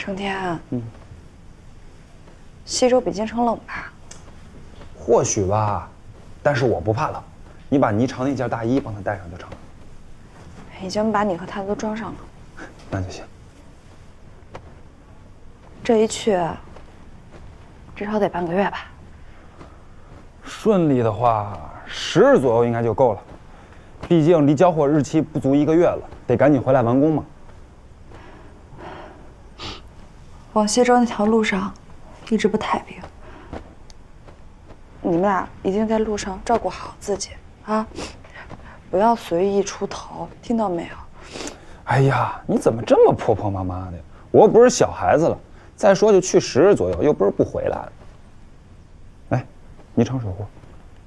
成天，西周比京城冷吧？ 或许吧，但是我不怕冷。你把霓裳那件大衣帮他带上就成了。 已经把你和他都装上了。 那就行。 这一去，至少得半个月吧。 顺利的话，10日左右应该就够了。毕竟离交货日期不足1个月了，得赶紧回来完工嘛。 往西周那条路上，一直不太平。你们俩一定在路上照顾好自己啊，不要随意出头，听到没有？ 哎呀，你怎么这么婆婆妈妈的？我又不是小孩子了。再说就去10日左右，又不是不回来了。来，霓裳水壶。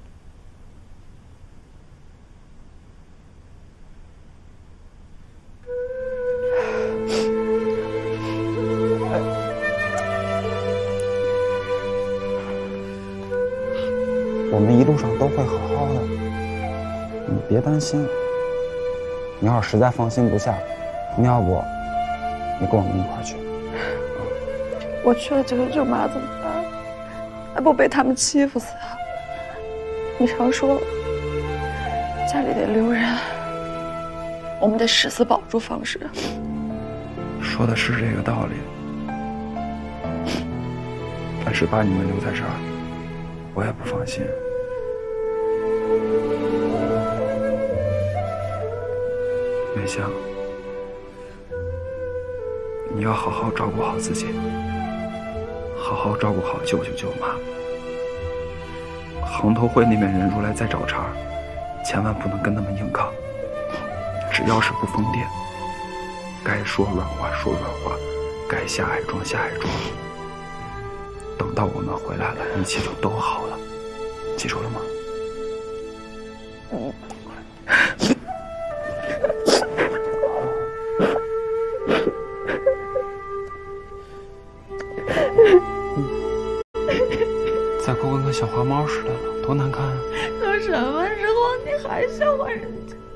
我们一路上都会好好的，你别担心。你要是实在放心不下，你要不，你跟我们一块儿去。 我去了999妈怎么办？还不被他们欺负死啊？你常说家里得留人，我们得誓死保住方氏。 说的是这个道理，但是把你们留在这儿，我也不放心。梅香，你要好好照顾好自己，好好照顾好舅舅舅妈。行头会那边人如来再找茬，千万不能跟他们硬刚。只要是不疯癫，该说软话说软话，该下海庄下海庄。等到我们回来了，一切就都好了，记住了吗？再哭跟个小花猫似的了，多难看啊！ 都什么时候你还笑话人家？